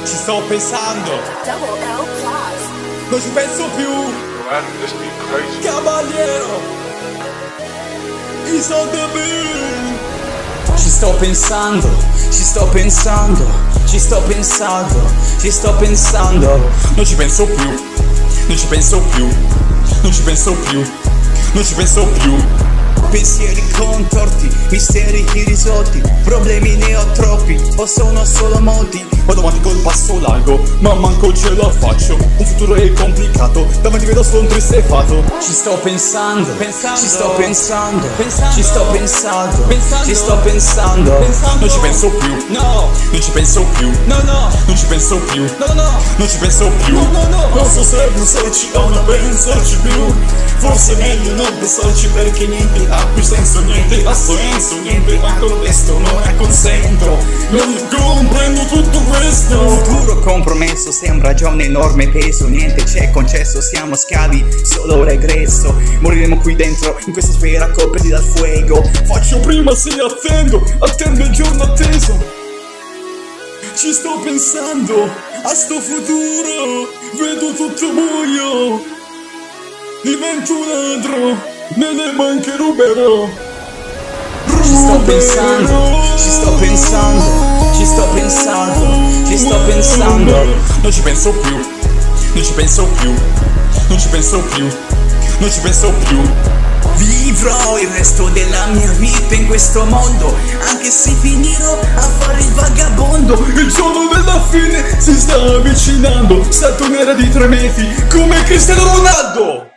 Ci sto pensando, non ci penso più. Cavaliero, is on the beat. Ci sto pensando, ci sto pensando, ci sto pensando, ci sto pensando. Non ci penso più, non ci penso più, non ci penso più, non ci penso più. Pensieri contorti, misteri irrisolti, problemi ne ho troppi, o sono solo molti. Vado avanti col passo largo, ma manco ce la faccio. Un futuro è complicato, davanti vedo solo un triste fato. Ci sto pensando, ci sto pensando, ci sto pensando, ci sto pensando. Non ci penso più, no, non ci penso più, no, no, non ci penso più, no, no, non ci penso più. Non so se pensarci o non pensarci più. Forse è meglio non pensarci perché niente ha più senso, niente ha senso, niente ha contesto, non ha consenso. Non comprendo tutto questo. Un futuro compromesso sembra già un enorme peso, niente c'è concesso, siamo schiavi, solo regresso. Moriremo qui dentro, in questa sfera coperti dal fuoco. Faccio prima se attendo il giorno atteso. Ci sto pensando a sto futuro, vedo tutto buio. Divento un ladro, nelle banche ruberò. Ci sto pensando, ci sto pensando, ci sto pensando, ci sto pensando. Non ci penso più, non ci penso più, non ci penso più, non ci penso più. Vivrò il resto della mia vita in questo mondo, anche se finirò a fare il vagabondo. Il giorno della fine si sta avvicinando, stato nera di 3 metri come Cristiano Ronaldo.